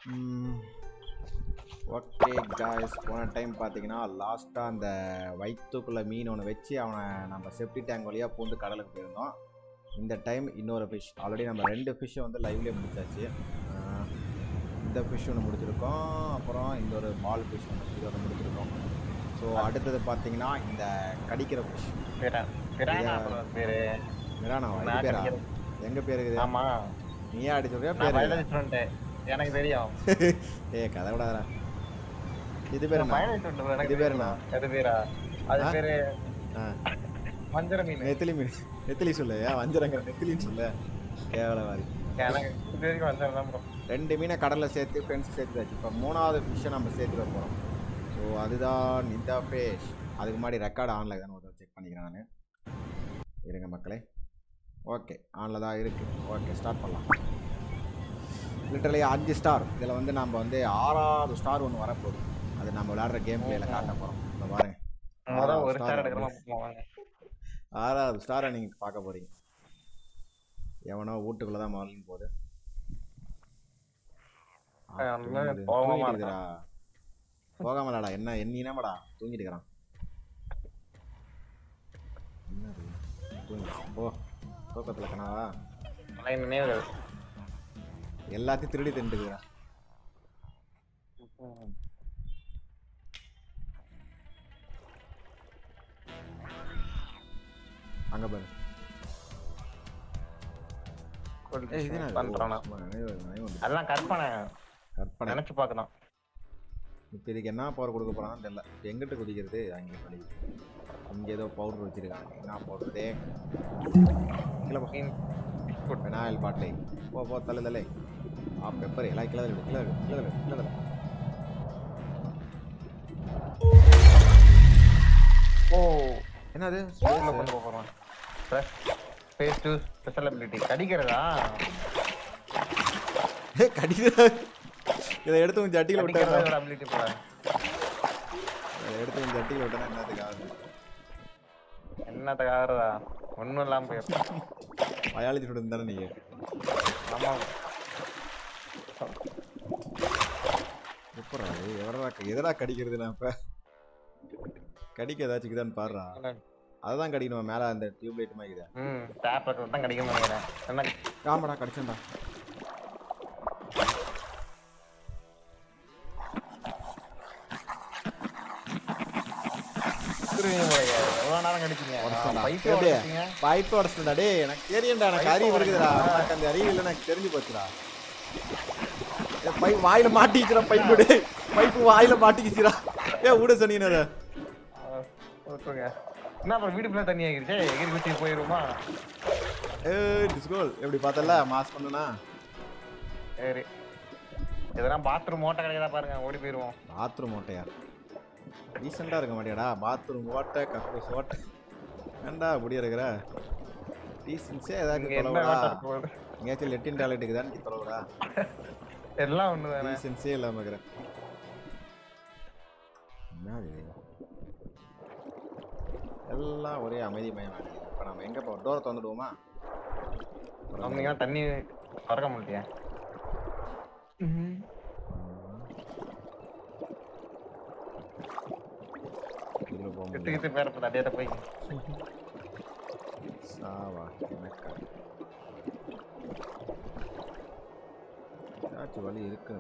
Okay guys, போன time பார்த்தீங்கன்னா லாஸ்ட்டாக அந்த வயிற்றுக்குள்ளே மீன் ஒன்று வச்சு அவனை நம்ம செப்டி டேங்க் வழியாக பூந்து கடலுக்கு போயிருந்தோம். இந்த டைம் இன்னொரு ஃபிஷ், ஆல்ரெடி நம்ம 2 ஃபிஷ்ஷை வந்து லைவ்லேயே முடிச்சாச்சு. இந்த ஃபிஷ் ஒன்று முடிச்சிருக்கோம், அப்புறம் இந்த ஒரு பால் ஃபிஷ் இது ஒன்று முடிச்சிருக்கோம். ஸோ அடுத்தது பார்த்தீங்கன்னா இந்த கடிக்கிற ஃபிஷ் மிரானாவா? பேரா எங்கள் பேர் இருக்குது? ஆமாம், நீயே அடிச்சு சொல்றியா? பேர் எனக்கு தெரியும். கதை விடாதா. இது பேர் என்ன? இது பேர் என்ன? அது பேரா? அது பேரு வஞ்சர மீன். நெத்திலி மீன். நெத்திலி சொல்லு. வஞ்சரங்க நெத்திலின்னு சொல்லு. கேவலவாதி. எனக்கு தெரியும் வஞ்சரம் தான் ப்ரோ. 2 மீனை கடலில் சேர்த்து ஃப்ரெண்ட்ஸ் சேர்த்துதாச்சு. இப்போ 3வது ஃபிஷ்ஷை நம்ம சேர்த்துக்க போகிறோம். ஸோ அதுதான் இந்த ஃபிஷ். அதுக்கு முன்னாடி ரெக்கார்டு ஆனில் தானே ஒரு செக் பண்ணிக்கிறேன் நான். இருங்க மக்களே. ஓகே, ஆனில் தான் இருக்குது. ஓகே, ஸ்டார்ட் பண்ணலாம். Literally 5 star. இதில் வந்து நம்ம வந்து 6வது ஸ்டார் ஒன்று வரப்போகுது. அது நம்ம விளையாடுற கேம் பிளேல காட்ட போகிறோம். இப்போ பாருங்க, 6வது ஸ்டாரை நீங்கள் பார்க்க போகிறீங்க. எவனோ வீட்டுக்குள்ளே தான் மாறலின்னு போகுது. போகாமலாடா. என்ன என்னடா தூங்கிட்டு இருக்கிறான். ஓ, தூக்கத்தில் கனாவா? எல்லாத்தையும் திருடி தின்னுட்டுக்கிறான். அங்க பாரு. அதெல்லாம் கற்பனை நினைச்சு பார்க்கலாம். இப்போ இதுக்கு என்ன பவர் கொடுக்க போறான்னு தெரியல. எங்கிட்ட குதிக்கிறது? அங்கே பழி. இங்கே ஏதோ பவுடர் வச்சிருக்காங்க. என்ன பவுடரு? பெனாயில் பாட்டிலை. போ தள்ளு. பெப்பர் எல்லாம் கிளறு. ஓ, என்னது? கொண்டு போறோம். ஃபேஸ் 2 ஸ்பெஷல் அபிலிட்டி கடிக்கிறதா? கடிக்கிறதா? இதை எடுத்து உன் ஜட்டியில் விட்டா ஒரு அபிலிட்டி போல. எடுத்து உன் ஜட்டியில் விட்டா என்னத்துக்கு ஆகுறதா? ஒன்றும் இல்லாமல் போயிடும். பயாலஜி ஸ்டூடெண்ட் தானே நீங்க? ஆமாம். எப்படா எதடா கடிக்கிறது? நான் இப்போ கடிக்க ஏதாச்சும் தான் பாடுறா. அதுதான் கடிக்கணும். மேலே அந்த டியூப் லைட் மாதிரி டேப்லெட் தான் கடிக்க மாட்டேங்கிறேன். ஆமாடா, கடிச்சேன்டா. பைப் உடச்சுடா. டே, எனக்கு தெரியும்டா. எனக்கு அறிவு இருக்குதுடா. எனக்கு அந்த அறிவு இல்லை, எனக்கு தெரிஞ்சு போச்சுடா. பைப் வாயில மாட்டிக்கிச்சுடா. பைப்பு வாயில மாட்டிக்கிச்சுடா. விட சொன்னீங்க. என்ன அப்புறம் வீட்டுக்குள்ள தண்ணி ஆகிருச்சு. எகிரி குச்சி போயிருமா? டிஸ்கோல் எப்படி பார்த்தல? மாஸ் பண்ணனா சரி. இதெல்லாம் பாத்ரூம் ஓட்டை கிடையாதா பாருங்க, ஓடி போயிருவோம். பாத்ரூம் ஓட்டையா? ரீசெண்டாக இருக்க மாட்டியாடா? பாத்ரூம் ஓட்டை, கக்கூஸ் ஓட்டை. ஏண்டா இப்படி இருக்கிற? ரீசன்ஸே ஏதாவது எங்கேயாச்சும் லெட்டின் டாய்லெட்டுக்கு தான் சொல்லக்கூடா. எல்லாம் ஒன்று தானே. ரீசன்ஸே இல்லாமல் இருக்கிறேன். என்ன எல்லாம் ஒரே அமைதி மயம். இப்போ நம்ம எங்கே போவோம்? டோரை திறந்துடுவோமா? தண்ணி திறக்க முடியலையா? வழி இருக்கு.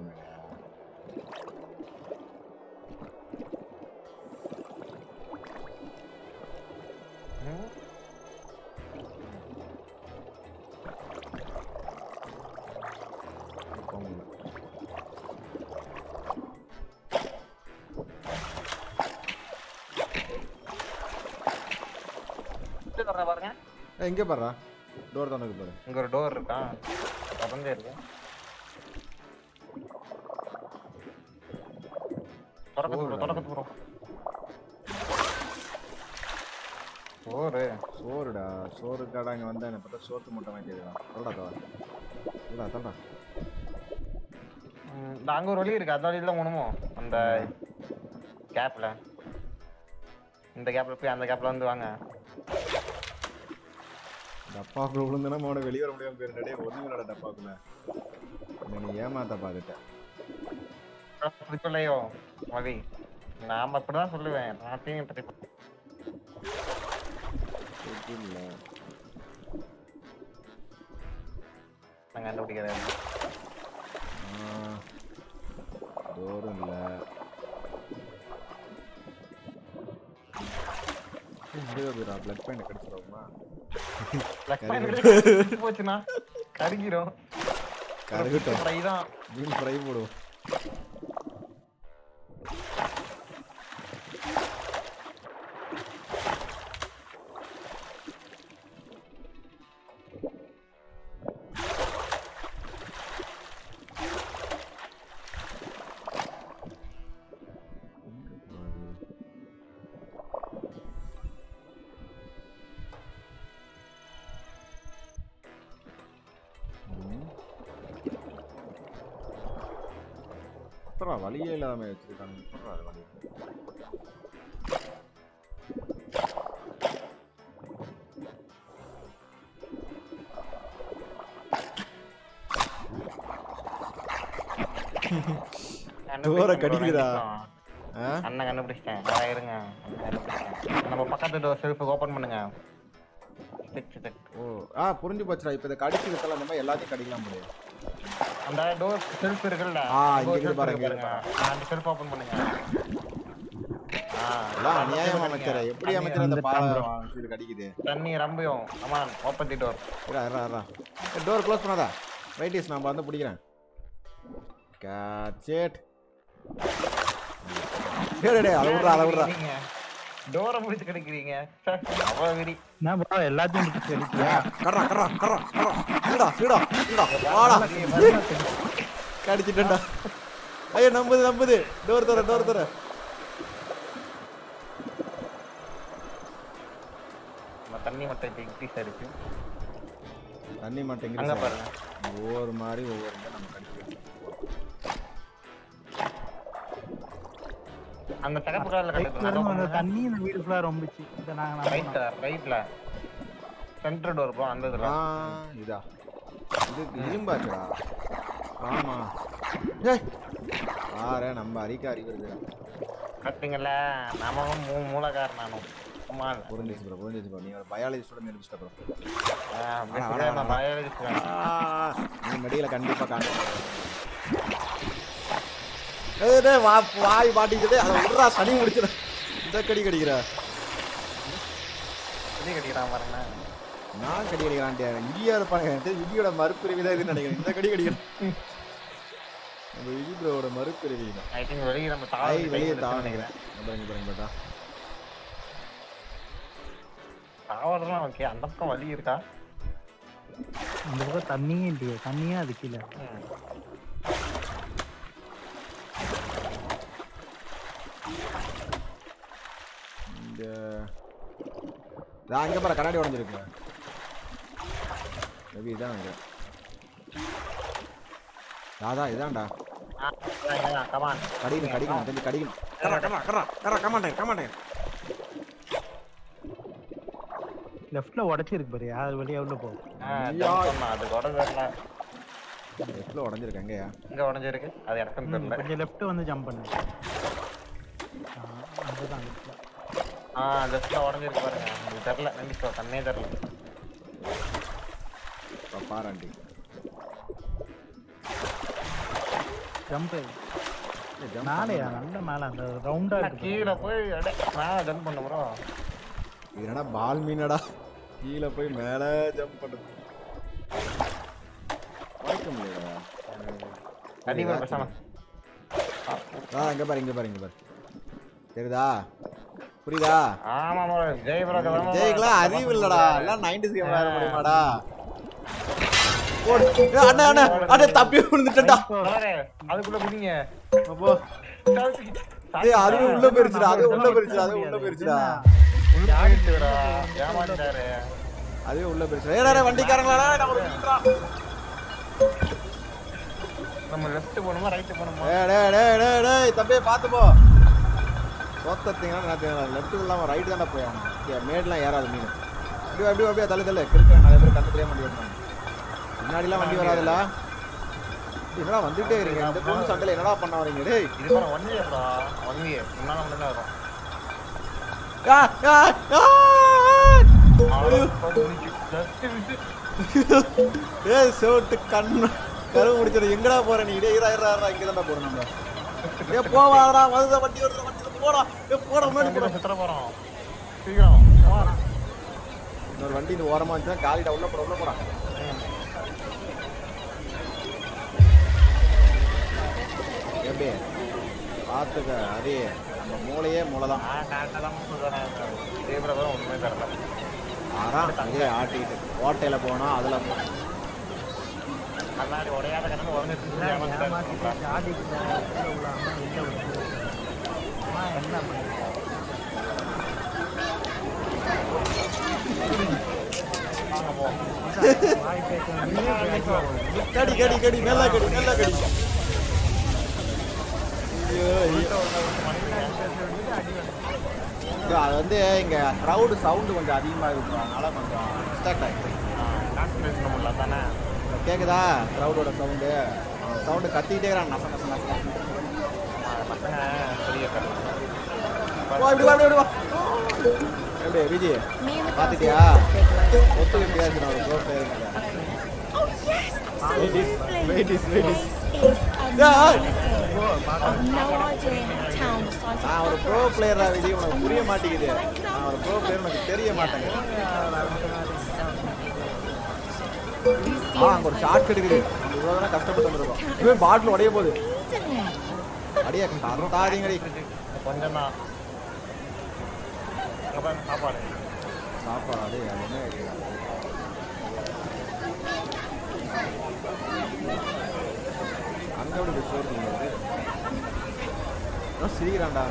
எங்க பாரு, டோர் தானே பாரு. இங்க ஒரு டோர் இருக்கா? திறந்தே இருக்கு. தொடக்கத்து போறோம். சோறுடா. சோறு கடை அங்கே வந்தா என்ன பார்த்தா சோத்து மூட்டை வாங்கிடுறான். சொல்றா. அங்க ஒரு வழி இருக்கு. அந்த வழியில போகணுமோ? அந்த கேப்ல, இந்த கேப்ல போய் அந்த கேப்ல வந்து வாங்க. டப்பாக்குள்ள விழுந்தனா மோட வெளியே வர முடியாம போயிருந்தே. ஒண்ணுங்களோட டப்பாக்குள்ள நீ ஏமாத்த பாத்துட்ட. சொல்லையோ மதி நாம அப்படிதான் சொல்லுவேன் நாட்டையும் பத்தி இல்ல நான் கண்டுபிடிக்கிறேன் டோரும் இல்ல பிளட் பாயிண்ட் கிடைச்சிருவோமா போச்சுன்னா கருகிரும் கருகட்டும் ஃப்ரை தான் மீன் ஃப்ரை போடுவோம் வழியே இல்லாம வச்சிருக்காங்க வழி டோரை கடிக்குதா அண்ணன் கண்டுபிடிச்சிட்டேன் இருங்க நம்ம பக்கத்து டோர் செல்ஃப் ஓபன் பண்ணுங்க ஓ புரிஞ்சு போச்சுடா இப்போ இதை கடிச்சு விட்டால அந்த மாதிரி எல்லாத்தையும் கடிக்கலாம் முடியும் அந்த டோர் செல்ஃப் இருக்குல்ல இங்க இருக்கு பாருங்க அந்த செல்ஃப் ஓபன் பண்ணுங்க அநியாயம் அமைச்சர் எப்படி அமைச்சர் அந்த பாலம் இது கடிக்குது தண்ணி ரம்பியும் அமான் open the door door close பண்ணாதா ரைட் இஸ் நான் வந்து பிடிக்கிறேன் கேட்ச் டேய் அத விடுறா டோரை முடிச்சு கிடைக்கிறீங்க அவ்வளவு வெடி நான் ப்ரோ எல்லாத்தையும் முடிச்சு கிடைக்கியா கறா வாடா கடிச்சிட்டேன்டா ஐயோ நம்புது டோர் தர தண்ணி மட்டும் இன்க்ரீஸ் ஆயிருக்கு தண்ணி மட்டும் அங்க பாருங்க ஒவ்வொரு மாதிரி ஒவ்வொரு நம்ம கடிச்சிக்கலாம் அந்த தகப்பு கலர்ல கட்டிட்டு அந்த தண்ணி இந்த வீடு ஃபுல்லா ரொம்பிச்சு இத நாங்க ரைட்ல சென்டர் டோர் போ அந்த இதுல இதா இது இரும்பாச்சுடா ஆமா ஏய் ஆரே நம்ம அறிக்கை வருது கட்டிங்கல நாம மூலகாரனானோ அம்மா புரிஞ்சிச்சு ப்ரோ நீ ஒரு பயாலஜி ஸ்டூடண்ட் நினைச்சிட்ட ப்ரோ நான் பயாலஜி ஸ்டூடண்ட் நீ மெடிக்கல கண்டிப்பா காண்பா ஏய் வாய் மாட்டிக்கிட்டே அத விடுறா சனி முடிச்சற இந்த கடிக்கிறா பாருங்க நான் கடிக்கிறான்டே இடியா இருப்பாங்க இடியோட மறுபிரிவி தான் இதுன்னு நினைக்கிறேன் இந்த கடிக்கிறேன் நம்ம இடி ப்ரோவோட மறுபிரிவி தான் ஐ திங்க் வெளிய நம்ம வெளிய தாவ நினைக்கிறேன் பாருங்க பேட்டா தாவறலாம் ஓகே அந்த பக்கம் வலி இருக்கா அந்த பக்கம் தண்ணியே இல்லையே தண்ணியே அது கீழ இந்த அங்க பாரு கண்ணாடி உடைஞ்சிருக்கு மேபி இதான் அங்க தாதா இதான்டா கமான் கடிக்கணும் தெரிஞ்சு கடிக்கணும் கமாண்டே லெஃப்ட்ல உடைச்சிருக்கு பாரு அது வெளிய உள்ள போ அது உடைஞ்சறல லெஃப்ட்ல உடைஞ்சிருக்கு எங்கயா இங்க உடைஞ்சிருக்கு அது இடத்துல தெரியல கொஞ்சம் லெஃப்ட் வந்து ஜம்ப் பண்ணு அதுதான் லெஃப்ட்ல உடைஞ்சிருக்கு பாருங்க அது தெரியல நம்பிக்கை கண்ணே தெரியல பாராண்டி ஜம்ப் மேலையா நல்ல மேல அந்த ரவுண்டா கீழே போய் மேல ஜம்ப் பண்ணு ப்ரோ இது என்னடா பால் மீனடா கீழே போய் மேல ஜம்ப் பண்ணுது வாய்க்க முடியலடா கண்டிப்பா பேசாம இங்க பாரு தெரியுதா புரியுதா ஆமா ப்ரோ ஜெய் ப்ரோ ஜெய்க்குலாம் அறிவு இல்லடா எல்லாம் 90s கேம் விளையாட முடியுமாடா ஓடு அண்ணா தப்பி விழுந்துட்டடா அதுக்குள்ள குதிங்க அப்போ டேய் அது உள்ள போயிருச்சுடா அது உள்ள போயிருச்சுடா ஏமாத்திட்டாரு அதுவே உள்ள போயிருச்சு ஏடா வண்டிக்காரங்களா நம்ம லெஃப்ட் போணுமா ரைட் போணுமா டேய் தம்பி பாத்து போ சோத்தத்தீங்கன்னா நான் லெஃப்ட் இல்லாம ரைட் தான போய் ஆகணும் மேட்லாம் ஏறாது மீன் அப்படியே தள்ளு கிறுக்க நிறைய பேர் கண்டு தெரியாம வண்டி ஓட்டுறாங்க முன்னாடிலாம் வண்டி வராதுல்ல என்னடா வந்துட்டே இருக்கீங்க இந்த பொண்ணு சண்டையில என்னடா பண்ண வரீங்க டேய் இது பாரு 1 வே ப்ரோ 1 வே முன்னால மட்டும் தான் வரும் ஏய் சோட்டு கண்ணு கரு முடிச்சது எங்கடா போற நீ டேய் இரா இங்க தான் போறோம் நம்ம ஏய் போவாடா வந்து வண்டி ஓடுற வண்டி போடா ஏய் போடா முன்னாடி போடா சுத்தற போறோம் சீக்கிரம் இன்னொரு வண்டி இந்த ஓரமா வந்துட்டா காலிடா உள்ள போடா எப்படி பார்த்துக்க அதே நம்ம மூளையே மூளைதான் ஒண்ணுமே தரல ஆறாம் அங்கே ஆட்டிக்கிட்டு ஓட்டையில போனா அதுல கண்ணாடி உடையாத கண்ணு உடனே ஆடிக்கிட்ட உள்ள அம்மா வெளில விட்டு அம்மா என்ன பண்ணிருக்கா வாங்க போ வாய் பேச கடி நல்லா கடி அது வந்து இங்க க்ரௌடு சவுண்டு கொஞ்சம் அதிகமா இருக்கு அதனால கொஞ்சம் டிஸ்ட்ராக்ட் ஆகிடுச்சு கான்சன்ட்ரேஷன் பண்ணல தானே கேக்குதா க்ரௌடோட சவுண்டு கத்திக்கிட்டே இருக்கிறான் நச பசங்க பெரிய இப்படி வா எப்படி விஜய் பார்த்துட்டியா ஒத்துக்க முடியாது நான் ஒரு ப்ரோ பிளேயர் நான் ஒரு ப்ரோ பிளேயரா விஜய் உனக்கு புரிய மாட்டேங்குது நான் ஒரு ப்ரோ பிளேயர் உனக்கு தெரிய மாட்டேங்க அங்க ஒரு ஷாட் கிடைக்குது இவ்வளோ தானே கஷ்டப்பட்டு வந்துருக்கோம் இவன் பாட்டில் உடைய போகுது அடியா தாதிங்கடி கொஞ்சம் தான் சாப்பாடு சாப்பாடு அது என்ன அங்க எப்படி சோறு சிரிக்கிறான்டா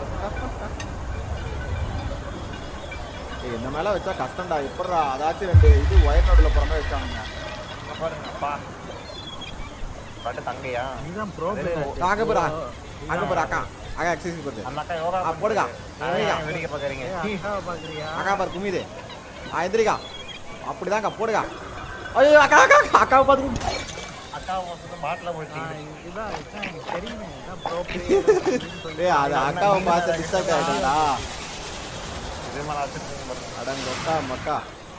இந்த மேல வச்சா கஷ்டம்டா எப்படா அதாச்சும் 2 இது ஒயர் நோடுல போற மாதிரி வச்சானுங்க பாருங்கப்பா பாட்டு தங்கையா நீதான் ப்ரோ அங்க போற அக்கா எக்ஸசைஸ் பண்ணுது அந்த அக்கா யோகா போடுங்க வேடிக்கை பாக்குறீங்க பாக்குறியா அக்கா பாரு குமிது எந்திரிக்கா அப்படிதான்க்கா போடுங்க ஐயோ அக்காவை பார்த்து அக்காவை பார்த்து பாட்டில் போயிட்டு இதுதான் எனக்கு தெரியுமே இதான் ப்ரோ டேய் அது அக்காவை பார்த்து டிஸ்டர்ப் ஆயிட்டா இது மேலே வச்சுட்டு அடங்கொக்கா மக்கா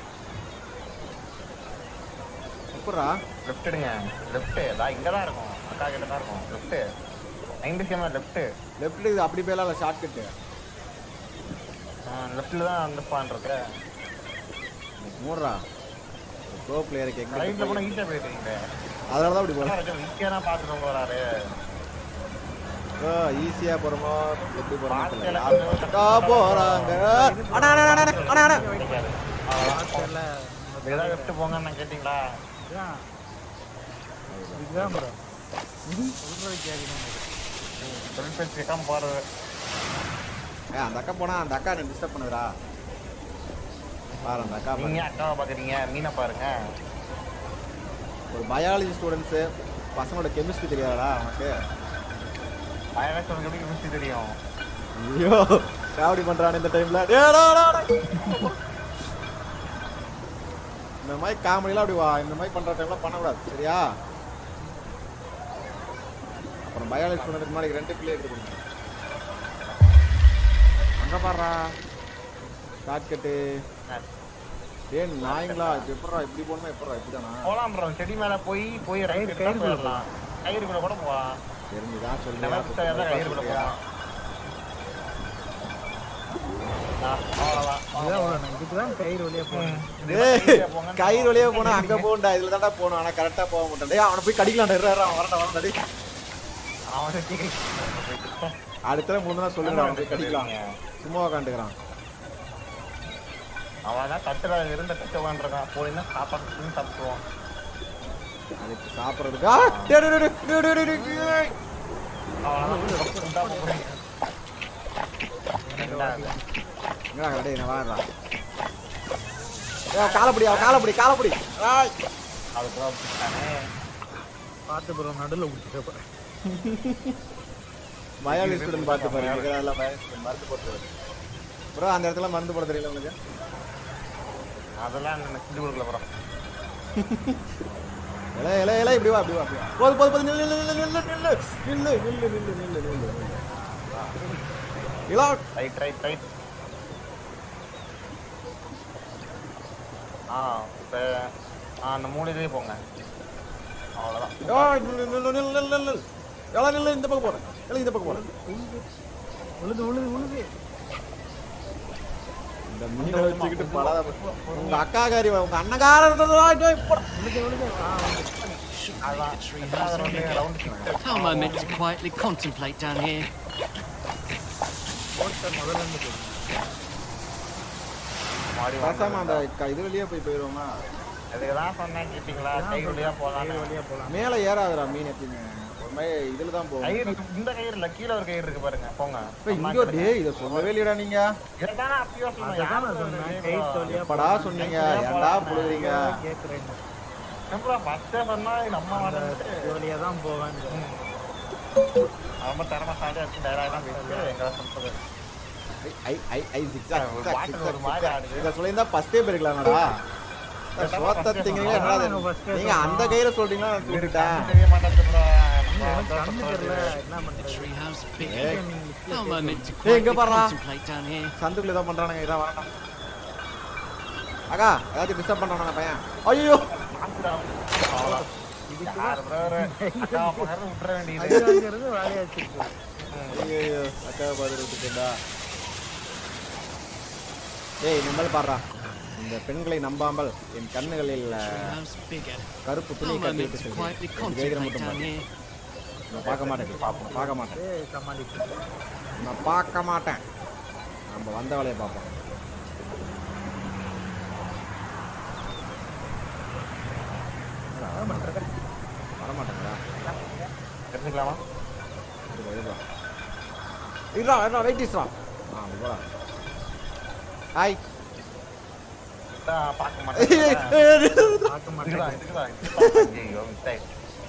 எப்படா லெஃப்ட் எடுங்க லெஃப்ட் அதான் இங்கே தான் இருக்கும் அக்கா கிட்ட தான் இருக்கும் லெஃப்ட் 90 கேமரா லெஃப்ட் இது அப்படி போயிடலாம் ஷார்ட் கட்டு லெஃப்ட்டில் தான் அந்த ஸ்பான் இருக்கு மூடுறா ப்ரோ பிளேயருக்கு எங்க ரைட்டில் போனால் ஈஸியாக போயிடுறீங்க அதனால தான் அப்படி போகிறேன் ஈஸியாக தான் பார்த்துட்டு போகிறாரு ஈஸியா போறோமோ எப்படி போறாங்க போறாங்க ஏதாவது லெஃப்ட் போங்கன்னு கேட்டிங்களா இதுதான் ப்ரோ சொல்றது கேட்கணும் தொழில் பேச்சு கேட்காம போகிறது அந்த அக்கா போனா அந்த அக்கா என்ன டிஸ்டர்ப் பண்ணுறா பாரு அந்த அக்கா நீங்கள் அக்காவை பார்க்குறீங்க மீனை பாருங்க ஒரு பயாலஜி ஸ்டூடெண்ட்ஸு பசங்களோட கெமிஸ்ட்ரி தெரியாதா உனக்கு பயாலஜி உனக்கு எப்படி கெமிஸ்ட்ரி தெரியும் ஐயோ காவடி பண்றான் இந்த டைம்ல இந்த மாதிரி காமெடிலாம் அப்படி வா இந்த மாதிரி பண்ற டைம்லாம் பண்ணக்கூடாது சரியா அப்புறம் பயாலஜி ஸ்டூடெண்ட்டுக்கு முன்னாடி 2 பிள்ளை எடுத்து கொடுங்க அங்க பாடுறா ஷார்ட் கட்டு ஏன் நாய்ங்களா எப்படா இப்படி போகணுமா எப்படா இப்படிதானா போகலாம் ப்ரோ செடி மேலே போய் ரைட் போயிடலாம் கயிறுக்குள்ள கூட போவா தெரிஞ்சுதான் சொல்லுங்க கயிறுக்குள்ள போகலாம் இதுதான் கயிறு வழியா போகணும் கயிறு வழியா போனா அங்க போகண்டா இதுல தாண்டா போகணும் ஆனா கரெக்டா போக மாட்டேன் அவனை போய் கடிக்கலாம்டா அவன் வரண்டா அடுத்த முன்னா சொல்லுங்க அவன் போய் கடிக்கலாம் சும்மா உட்காந்துக்கிறான் அவன் தான் தட்டுல இருந்த தட்டு உட்காந்துருக்கான் போயின்னா சாப்பாடு சாப்பிடுவான் அதுக்கு சாப்பிட்றதுக்கு காலப்படி பார்த்து ப்ரோ நடுவில் விட்டுட்டு பயாலஜி ஸ்டூடெண்ட் பார்த்து பாருங்க மருந்து போட்டு ப்ரோ அந்த இடத்துல மருந்து போட தெரியல உங்களுக்கு அதெல்லாம் எனக்கு செஞ்சு கொடுக்கல ப்ரோ இலை இப்படி வா இப்படி வா போது நில்லு இலா ரைட் இப்ப அந்த மூலையிலே போங்க அவ்வளவுதான் நில்லு இந்த பக்கம் போறேன் இந்த பக்கம் போறேன் உழுது இந்த மீனை வச்சுக்கிட்டு பலாத உங்க அக்காக்காரி உங்க அண்ணகாரன் How am I meant to quietly contemplate down here? பேசாம அந்த இது வழியா போயிருவோமா அதுக்குதான் சொன்னேன் கேட்டீங்களா கை வழியா போலாம் மேல ஏறாதுடா மீன் எப்பயுமே ஒரு மாதிரி இதுல தான் போகும் கயிறு இந்த கயிறு இல்ல கீழே ஒரு கயிறு இருக்கு பாருங்க போங்க இங்க டேய் இத சொல்லவே இல்லடா நீங்க இதானே அப்பயே சொன்னேன் எப்படா சொன்னீங்க ஏன்டா புடுறீங்க எப்படா ஃபர்ஸ்ட் சொன்னா நம்ம வழியா தான் போவேன் ரொம்ப தரமா சாஜா இருக்கு டயலாக் தான் பேசிட்டு எங்க சொல்றது ஒரு மாதிரி ஆடுது இத சொல்லிருந்தா ஃபர்ஸ்டே போயிருக்கலாம்டா சோத்தத்தீங்க நீங்க அந்த கையில சொல்றீங்களா நான் சொல்லிட்டேன் தெரிய மாட்டேங்குதுடா Treehouse big. How am I meant to Hey, quietly go parra. contemplate down here? சந்துக்குள்ள ஏதோ பண்றானுங்க இதான் வரணும் அக்கா ஏதாச்சும் டிஸ்டர்ப் பண்றானே பையன் ஐயோ யார் பிரதர் அக்கா பகர விட்டுற வேண்டியது வேலையாச்சு ஐயோ அக்கா பாத்துட்டு விட்டுட்டா ஏய் நம்மள பாறா இந்த பெண்களை நம்பாமல் என் கண்ணுகளில் Treehouse bigger. கருப்பு துணி How am I meant கட்டிட்டு to quietly வேகிற contemplate மட்டும் down பாரு. here? நான் பார்க்க மாட்டேன் சமாளிச்சு நான் பார்க்க மாட்டேன் நம்ம வந்த வேலையை பார்ப்போம் வரமாட்டேங்களா தெரிஞ்சுக்கலாமா இருடா வெயிட் இஸ்ரா போடா ஹாய் பார்க்க மாட்டேன் பார்க்க மாட்டேன் ஐயோ மிஸ்டேக்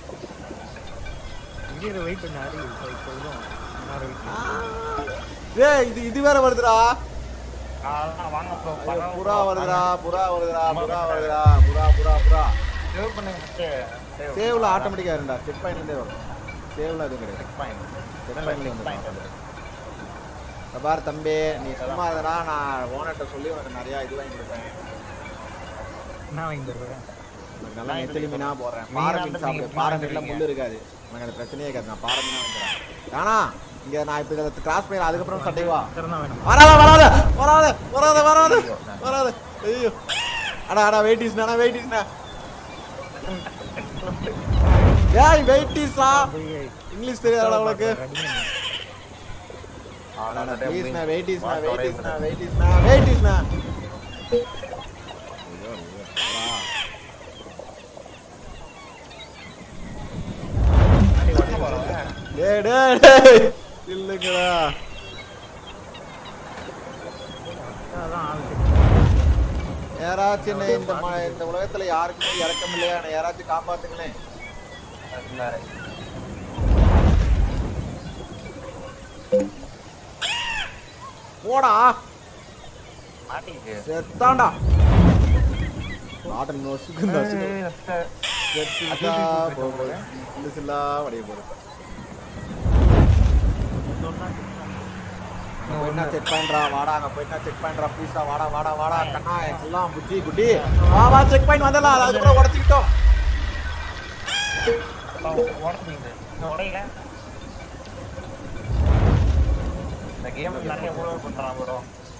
இங்கே வெயிட் பண்ண ஆடி சொல்றோம் ஏய் இது வேற வருதுடா வாங்க ப்ரோ புறா வருதுடா புறா சேவ் பண்ணுங்க சேவ்ல ஆட்டோமேட்டிக்கா இருந்தா செக் பாயிண்ட்ல வரும் சேவ்ல அது கிடையாது செக் பாயிண்ட்ல வந்து பாரு தம்பி நீ சும்மா இருடா நான் ஓனர்ட்ட சொல்லி உனக்கு நிறைய இது வாங்கி கொடுப்பேன் நான் வாங்கி தருவேன் உனக்கு நல்லா நெத்திலி மீனா போடுறேன் பாறை மீன் சாப்பிடு பாறை மீன்ல முள்ளு இருக்காது எனக்கு அந்த பிரச்சனையே இருக்காது நான் பாறை மீனா வந்துடுறேன் ஆனா இங்க நான் இப்ப இதை கிராஸ் பண்ணி அதுக்கப்புறம் சட்டை வா திறந்தா வேணும் வராத ஐயோ அடா வெயிட்டிஸ்னா ஏய் வெயிட்டிஸா இங்கிலீஷ் தெரியாதடா உனக்கு ப்ளீஸ்னா வெயிட்டிஸ்னா டேய் இல்லங்கடா அதான் ஆளுக்கு யாராச்சும் இந்த உலகத்துல யாருக்குமே இறக்கம் இல்லையா யாராச்சும் காப்பாத்துங்களேன் போடா மாட்டிக்கு செத்தாண்டா ஆட்டம் நோசுக்கு செத்துட்டா போகுது சில்லா வடைய போகுது போயிட்டா செக் பண்றா வாடா அங்க போயிட்டா செக் பண்றா ப்ளீஸ்டா வாடா கண்ணா எல்லாம் புத்தி குட்டி வா செக் பாயிண்ட் வந்தலாம் அதுக்கப்புறம் உடச்சிக்கிட்டோம் உடையில இந்த கேம் நிறைய ஊழல் பண்றான் ப்ரோ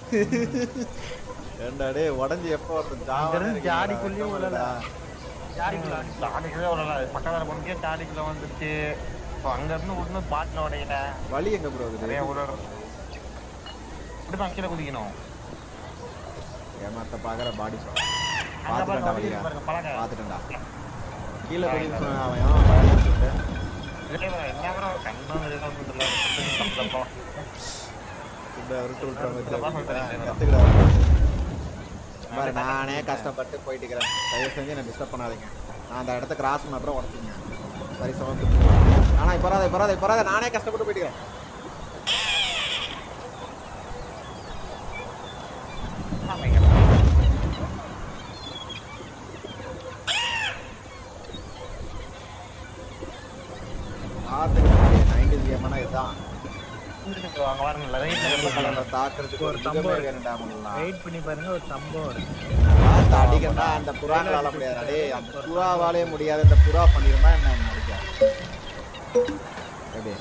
ஏண்டா டேய் உடைஞ்சு எப்போ வருது ஜாடிக்குள்ளேயும் உள்ளடா சாடிக்குள்ளே உடல பக்கத்தில் பொண்ணுக்கே சாடிக்குள்ள வந்துச்சு இப்போ அங்க இருந்து விட்டு பாட்டில் உடையில வலி எங்க ப்ரோ நிறைய இருக்குது ஊழல் இப்படிதான் கீழே குதிக்கணும் ஏமாத்த பாக்குற பாடி அங்க பாத்துட்டா பாருங்க வலியா பாருங்க பழக பாத்துட்டா கீழே போய் அவன் என்ன ப்ரோ கண்ணும் வெளியில நானே கஷ்டப்பட்டு போயிட்டு இருக்கிறேன் தயவு செஞ்சு என்ன டிஸ்டர்ப் பண்ணாதீங்க நான் அந்த இடத்த கிராஸ் பண்ண அப்புறம் உடச்சிங்க சரி சமத்து ஆனா இப்போ வராத நானே கஷ்டப்பட்டு போயிட்டு இருக்கிறேன் கேம்னா இதுதான். அங்க பாருங்க ரைட்ல தாக்குறதுக்கு ஒரு சம்பவம் வேணும்டா முல்லாம். வெயிட் பண்ணி பாருங்க ஒரு சம்பவம் இருக்கு. அடிக்கண்டா அந்த புறாங்களால முடியாது. டேய் அந்த புறாவாலே முடியாது. இந்த புறா பண்ணிருந்தா என்ன அடிக்க. எப்படி?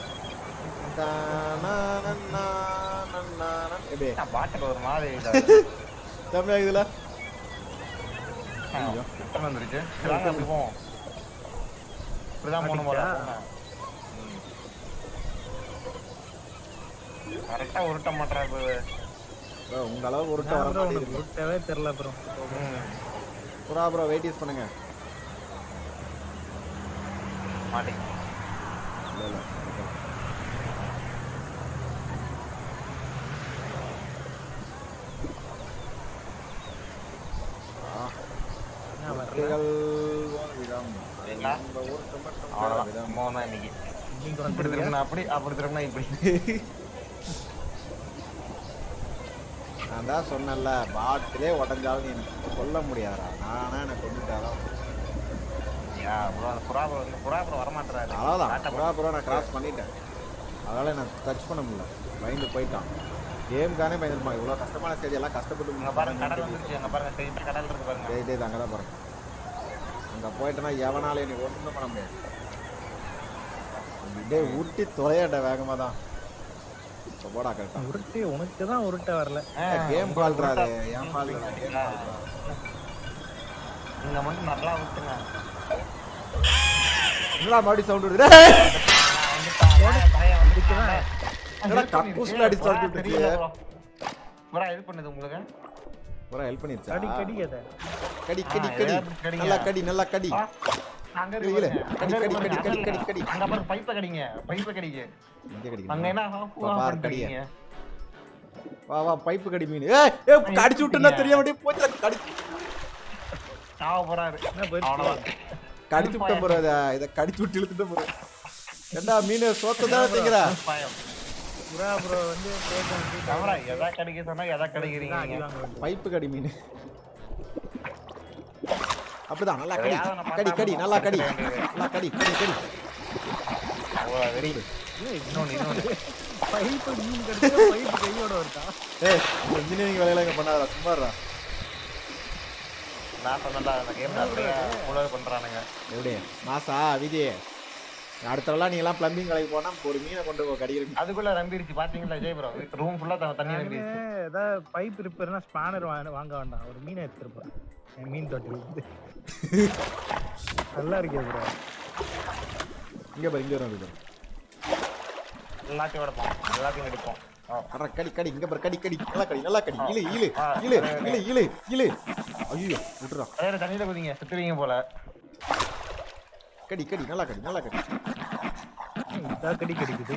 எப்படி? பாட்டுல ஒரு மாதிரி தமிழ் இதுல வந்துருச்சு. வாங்க அப்படி போவோம். இப்படிதான் போகணும் போல. கரெக்டா உருட்ட மாட்டா உங்க அளவுக்கு உருட்ட வர மாட்டேங்குது. உருட்டவே தெரியல ப்ரோ. புறா ப்ரோ வெயிட் யூஸ் பண்ணுங்க. மாட்டி இல்ல இல்ல மக்கள் விதம் நம்ம ஊருக்கு மட்டும் விதம் மோனா இன்னைக்கு இப்படி திரும்பினா அப்படி அப்படி திரும்பினா இப்படி. நான் தான் சொன்னேன்ல பாட்டிலே உடஞ்சாலும் நீ எனக்கு சொல்ல முடியாதா. நானா எனக்கு கொண்டுட்டாதான் புறாப்புறம் வரமாட்டாரு. அவ்வளோதான் புறா நான் கிராஸ் பண்ணிட்டேன். அதனால நான் டச் பண்ண முடியல. பயந்து போயிட்டான். கேமுக்கானே பயந்துருப்பாங்க. இவ்வளோ கஷ்டமான ஸ்டேஜ் எல்லாம் கஷ்டப்பட்டு பாருங்க கடல் வந்துருச்சு. அங்க பாருங்க ஸ்ட்ரெயிட்டா கடல் இருக்கு பாருங்க. டேய் அங்கே தான் பாருங்க. அங்கே போயிட்டேன்னா எவனால நீ ஒன்றும் பண்ண முடியாது. டேய் ஊட்டி தொலையாட்ட வேகமாக தான் போடா கரெக்டா. உருட்டு உனக்கு தான் உருட்ட வரல. கேம் பால்றாரு ஏன் பால் இங்க மட்டும் நல்லா விட்டுங்க. என்னடா மறுபடியும் சவுண்ட் வருது. என்னடா கக்கூஸ்ல அடி சவுண்ட் விட்டுச்சு. புறா இது பண்ணுது உங்களுக்கு. புறா ஹெல்ப் பண்ணிருச்சா? கடி கடி அத. கடி கடி கடி நல்லா கடி நல்லா கடி. அங்க இருக்கு கடி கடி கடி கடி கடி கடி. அங்க பாரு பைப்ப கடிங்க. பைப்ப கடிங்க. இங்க கடி. அங்க என்ன பார் கடிங்க. வா வா பைப் கடி மீன். ஏய் கடிச்சு விட்டனா தெரியாம போச்சு கடி. சாவ போறாரு. என்ன போய் கடிச்சு விட்ட போறத இத கடிச்சு விட்டு இழுத்துட்டு போற. ஏண்டா மீன் சோத்ததா திங்கற. புறா ப்ரோ வந்து கவரா எதா கடிக்க சொன்னா எதா கடிக்கிறீங்க. பைப் கடி மீன். அப்படிதான் நல்லா கடி கடி கடி நல்லா கடி நல்லா கடி கடி கடி. ஓ வெரி இன்னொன்னு பைப் மீன் கடிச்சு பைப் கையோட வரதா. ஏய் இன்ஜினியரிங் வேலையெல்லாம் இங்க பண்ணாதடா சும்மாடா. நான் சொன்னல அந்த கேம் அப்படியே ஃபுல்லா பண்றானுங்க. எப்படி மாசா விஜி அடுத்த தடவை நீ எல்லாம் பிளம்பிங் கடைக்கு போனா ஒரு மீனை கொண்டு போ கடிக்கிறீங்க. அதுக்குள்ள ரம்பிடுச்சு பாத்தீங்களா ஜெய் ப்ரோ. ரூம் ஃபுல்லா தண்ணி ரம்பிடுச்சு. ஏதா பைப் ரிப்பேர்னா ஸ்பானர் வாங்க வேண்டாம். ஒரு மீனை எடுத்துறப்ப மீன் தொட்டி நல்லா இருக்கே ப்ரோ. இங்க பாரு இங்க வரும். எல்லாத்தையும் எடுப்போம். எல்லாத்தையும் எடுப்போம். அட கடி கடி இங்க பாரு கடி கடி நல்லா கடி நல்லா கடி. இழு இழு இழு இழு இழு இழு. ஐயோ விட்டுறா. வேற தண்ணியில குதிங்க சுத்துவீங்க போல. கடி கடி நல்லா கடி நல்லா கடி. இதா கடி கடிக்குது.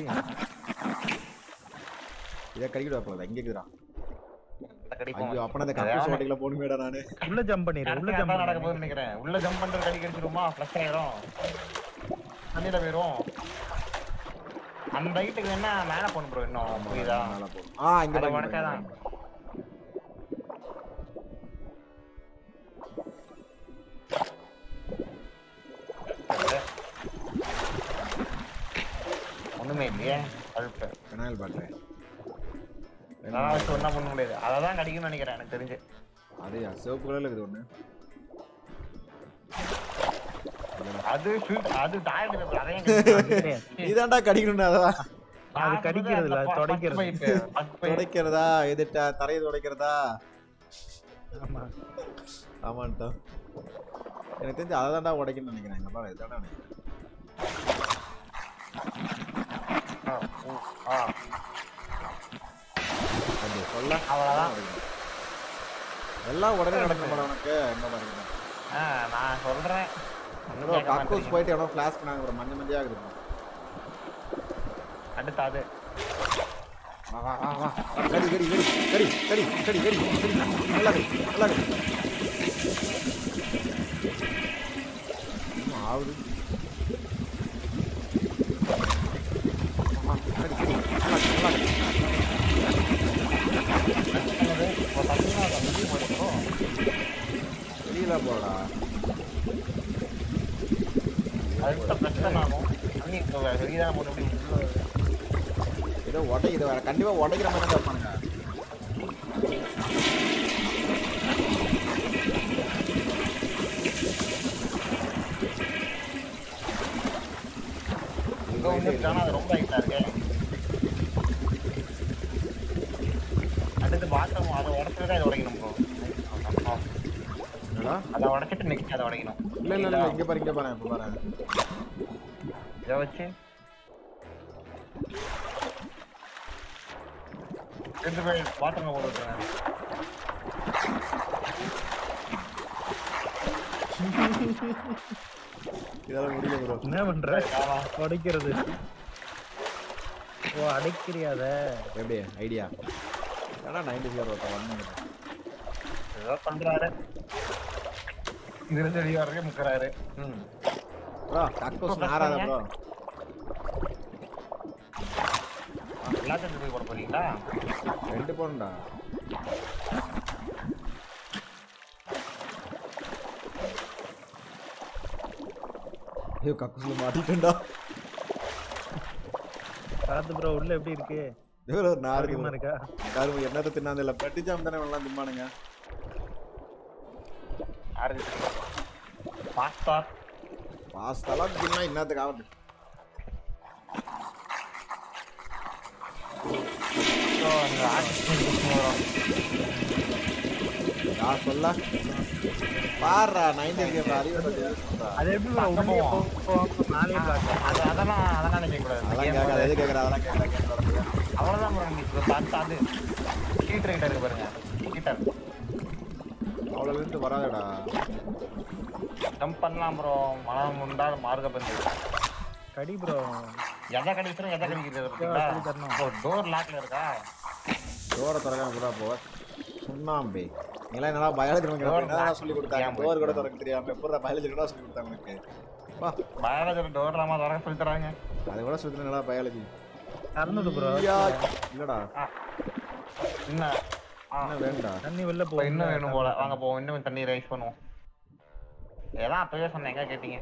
இத கடிக்குடா போல இங்க இருக்குடா. கடிப்போம். ஐயோ அப்பனா அந்த கப்பு சோடைக்குள்ள போணுமேடா நானு. உள்ள ஜம்ப் பண்ணிரு. உள்ள ஜம்ப் நடக்க போகுதுன்னு நினைக்கிறேன். உள்ள ஜம்ப் பண்ற கடி கடிச்சிருமா ஃப்ளஷ் ஆயிரும். தண்ணியில போயிரும். அந்த ஹைட்டுக்கு வேணா மேல போணும் ப்ரோ. இன்னும் புரியுதா? மேல போணும். இங்க பாரு வடக்கதான். ஒண்ணுமே இல்லையே. அல்ப கனால் பாட்றேன். நான் சொன்னா பண்ண முடியாது. அததான் கடிக்கும்னு நினைக்கிறேன் எனக்கு தெரிஞ்சு. அது சிவப்பு கலர்ல இருக்குது ஒண்ணு. அது டாய்லெட் பேப்பர் அதையும் இதான்டா கடிக்கணும்னா அதான். அது கடிக்கிறது இல்ல துடைக்கிறது. துடைக்கிறதா எது தரையை துடைக்கிறதா? ஆமா ஆமாண்டா. எனக்கு தெரிஞ்சு அதை தான்டா உடைக்கணும்னு நினைக்கிறேன். எங்க பாரு இதான்டா நினைக்கிறேன். அது சொல்ல அவ்வளவுதான். எல்லாம் உடனே நடக்க மாட்டேன் உனக்கு. என்ன பாருங்க நான் சொல்றேன். கக்கூஸ் போயிட்டு எவ்வளோ ஃபிளாஸ்க் நாங்கள் ஒரு மஞ்சள் மஞ்சள் ஆகுது. அடுத்தாது கடி கடி கடி கடி கடி கடி கடி கடி நல்லா கடி நல்லா கடி ஆகுது. கடி கடி நல்லா நல்லா வெளியில போடா. அடுத்த பிரச்சனை ஆகும். வெளியே போன ஏதோ உடைக்குது வேற கண்டிப்பா உடைக்கிற மாதிரி தான் இருப்பானுங்க. இங்க வந்துட்டானா அது ரொம்ப ஹைட்டா இருக்கு. அடுத்து பாத்ரூம் அதை உடைச்சிட்டு இதை உடைக்கணும் ப்ரோ. என்னடா அதை உடைச்சிட்டு நெக்ஸ்ட் அதை உடைக்கணும். இல்ல இங்க பாரு இப்ப பாரு. இதை வச்சு ரெண்டு பேர் பாத்ரூம்ல போட்டு விட்டுருங்க. இதெல்லாம் முடியல ப்ரோ. என்ன பண்ற? உடைக்கிறது. ஓ அடைக்கிறியாத? எப்படி ஐடியா? ஏன்னா 90 ஓட்ட வந்து ஏதோ பண்றாரு. இதுல தெரிய வரைக்கும் முக்கறாரு. Bro கக்கோஸ் நாராத bro. எல்லாத்தையும் போய் போட போறீங்களா? 2 போண்டா. ஐயோ கக்கோஸ்ல மாட்டிட்டேன்டா. பாத்து ப்ரோ உள்ள எப்படி இருக்கு? ப்ரோ நாருக்கு ஆரோக்கியமா இருக்கா? காரு என்னத்த தின்னாத இல்ல பெட்டி ஜாம் தானே எல்லாம் திம்மானுங்க. பாஸ்தாலாம் தின்னா என்னத்துக்கு ஆகுது? யார் சொல்ல பாருடா 90 கேம் அறிவு சொல்றா. அது எப்படி ப்ரோ உடனே நானே பிளாக். அதெல்லாம் நினைக்க கூடாது. அதெல்லாம் கேட்காத எது கேட்கற அதெல்லாம் கேட்கற அவ்வளவுதான் ப்ரோ. நீங்க பார்த்து ஹீட்டர் கிட்ட இருக்கு பாருங்க. ஹீட்டர் அவ்வளவு இருந்து வராதடா. ஜம்ப் பண்ணலாம் ப்ரோ. மனம் உண்டால் மார்க்க பண்ணி கடி ப்ரோ. எதை கடிக்கிறோம் எதை கடிக்கிறது? டோர் லாக்ல இருக்கா? டோரை திறக்காம கூட போ சுண்ணாம்பே. நீலாம் என்னடா பயாலஜி என்னடா சொல்லி கொடுத்தாங்க? டோர் கூட திறக்க தெரியாம எப்படா பயாலஜி கூட சொல்லி கொடுத்தாங்க உனக்கு? வா பயாலஜி டோர் நாம திறக்க சொல்லி தராங்க. அது கூட சொல்லி என்னடா பயாலஜி? கறந்துடு ப்ரோ. இல்லடா என்ன என்ன வேண்டா? தண்ணி வெளில போ. இன்னும் வேணும் போல. வாங்க போவோம். இன்னும் தண்ணி ரைஸ் பண்ணுவோம். ஏதான் அப்பவே சொன்னேன். எங்க கேட்டீங்க?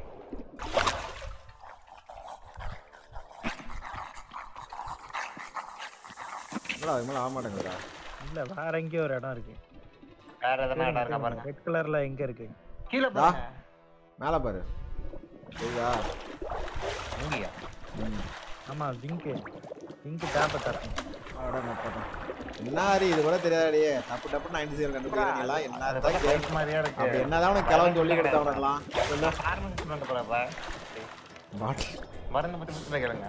என்னடா அது மேல ஆக மாட்டேங்குதுடா. இல்ல வேற எங்கேயோ ஒரு இடம் இருக்கு. வேற எதனா இடம் இருக்கா பாருங்க. ரெட் கலர்ல எங்க இருக்கு? கீழ பாருங்க. மேல பாரு. சரியா? இங்கயா? ஆமா ஜிங்க் டேப்ப தரணும். அட நப்படா. என்னாரி இது கூட தெரியாதடி. டப்பு டப்பு 90 கண்டுபிடிக்கிறீங்களா? என்னதான் கேம் மாதிரியா இருக்கு. அப்ப என்னதான் உனக்கு கிளவன் சொல்லி கொடுத்தவனலாம்? என்ன ஃபார்மசி பண்ண போறப்ப பாட்டில் மருந்து பத்தி புத்தகம் கேளுங்க.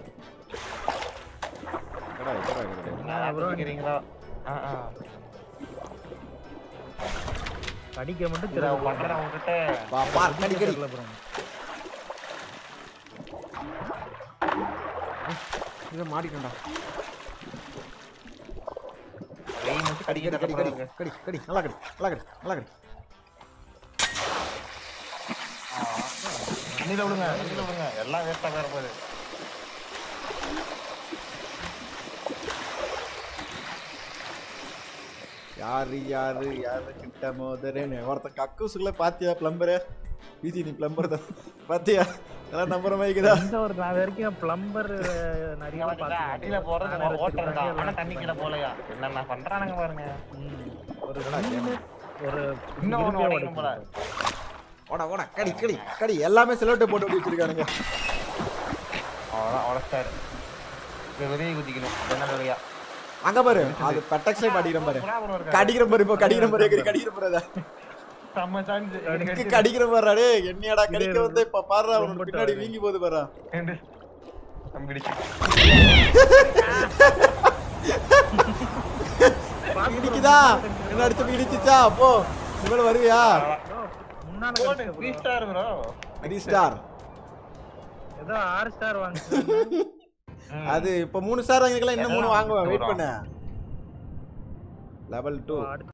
கடா கடா கடா. என்ன ப்ரோ கேக்குறீங்களா? கடிக்க மட்டும் இத பண்றேன் உன்கிட்ட. வா பார் கடி கடி. ப்ரோ இத மாட்டிட்டடா. வெய் முச்சு கடி கடி கடி கடி கடி கடி நல்லா கடி நல்லா கடி நல்லா கடி. தண்ணில விடுங்க தண்ணில விடுங்க. எல்லாம் வேஸ்டா வேற போகுது. யாரு யாரு யாரு கிட்ட மோதரேன்னு ஒருத்த கக்கூசுக்குள்ள பாத்தியா பிளம்பரு? பிசி நீ பிளம்பர் தான் பாத்தியா? எல்லாம் நம்புற மாதிரி இருக்குதா? இந்த ஒரு நான் வரைக்கும் பிளம்பர் நிறைய பார்த்தேன். அடியில போறது ஓட்டறதா. ஆனா தண்ணி கீழ போலையா? என்னென்ன பண்றானுங்க பாருங்க. ஒரு ஒரு இன்னும் ஒண்ணு உடைக்கணும் போல. ஓட ஓட கடி கடி கடி எல்லாமே செலோட்டை போட்டு ஓடி வச்சிருக்கானுங்க. அவ்வளவுதான் உடைச்சாரு. வெளியே குதிக்கணும். என்ன வழியா? அங்க பாரு அது பெட்டக்ஸ்ல அடிக்கிற பாரு. கடிக்கிற பாரு இப்போ கடிக்கிற பாரு கடிக்கிற பாரு. செம்ம சான்ஸ். கடிக்கிற பாரு. டேய் என்னையடா கடிக்க வந்து இப்ப பாருடா அவன் பின்னாடி வீங்கி போகுது பாரு. அம்பிடிச்சு. இடிக்குதா? என்ன அடிச்சு இடிச்சுச்சா? போ. இவள வருவியா? முன்னால போடு 3 ஸ்டார் bro. 3 ஸ்டார். ஏதோ 6 ஸ்டார் வாங்குறேன். அது இப்ப 3 ஸ்டார் வாங்கிக்கலாம். இன்னும் 3 வாங்குவேன். வெயிட் பண்ணு. லெவல் 2